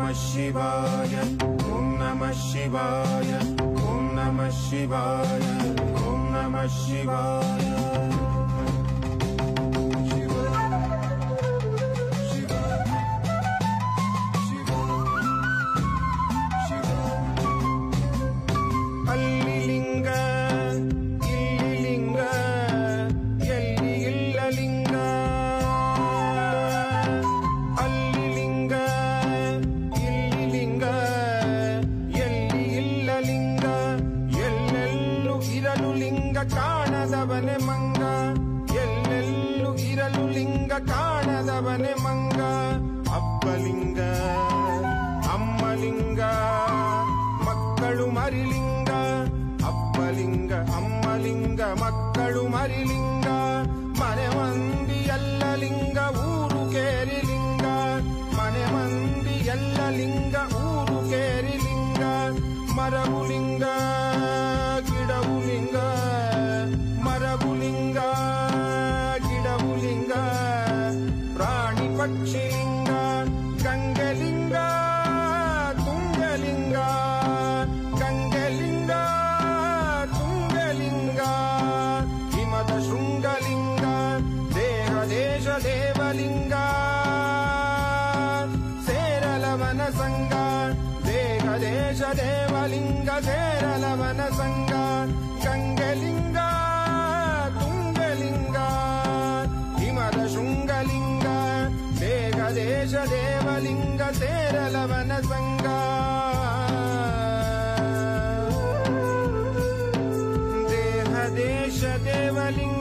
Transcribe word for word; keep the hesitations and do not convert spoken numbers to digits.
ಶಿವಾಯ ಓಂ ನಮಃ ಶಿವಾಯ ಓಂ ನಮಃ ಶಿವಾಯ ಓಂ ನಮಃ ಶಿವಾಯ. ಅಲ್ಲಿ ಲಿಂಗ ಇಲ್ಲಿ ಲಿಂಗ ಎಲ್ಲಿ ಇಲ್ಲ ಲಿಂಗ, ಅಲ್ಲಿ ಲಿಂಗ ಇಲ್ಲಿ ಲಿಂಗ ಎಲ್ಲಿ ಇಲ್ಲ ಲಿಂಗ, ಎಲ್ಲೆಲ್ಲೂ ಇರಲು ಲಿಂಗ ಕಾಣದವನೆ ಮಂಗ, ಎಲ್ಲೆಲ್ಲೂ ಇರಲು ಲಿಂಗ ಕಾಣದವನೆ ಮಂಗ. ಅಪ್ಪಲಿಂಗ ಅಮ್ಮಲಿಂಗ ಮಕ್ಕಳು ಮರಿಲಿಂಗ, ಅಪ್ಪಲಿಂಗ ಅಮ್ಮಲಿಂಗ ಮಕ್ಕಳು ಮರಿಲಿಂಗ. ಮನೆ ಮಂದಿ ಎಲ್ಲ ಲಿಂಗ ಊರು ಕೇರಿ ಲಿಂಗ, ಮನೆ ಮಂದಿ ಎಲ್ಲ ಲಿಂಗ ಊರು ಕೇರಿ ಲಿಂಗ. ಮರವು ಲಿಂಗ ಗಿಡವು ಲಿಂಗ, ಮರವು ಲಿಂಗ ಗಿಡವು ಲಿಂಗ. ಪ್ರಾಣಿ ಪಕ್ಷಿ ಲಿಂಗ, ಗಂಗೆಲಿಂಗ ತುಂಗಲಿಂಗ, ಗಂಗೆಲಿಂಗ ತುಂಗಲಿಂಗ. ಹಿಮದ ಶೃಂಗಲಿಂಗ, ದೇಹ ದೇಶ ದೇವಲಿಂಗ. ಸೇರಲವನ ಸಂಗ, ದೇಹ ದೇಶ ದೇವಲಿಂಗ. ಸೇರಲವನ ಸಂಗ, ಗಂಗೆಲಿಂಗ ತುಂಗಲಿಂಗ. ಹಿಮದ ಶೃಂಗಲಿಂಗ, ದೇಹ ದೇಶ ದೇವಲಿಂಗ. ಸೇರಲವನ ಸಂಗ, ದೇಹ ದೇಶ ದೇವಲಿಂಗ.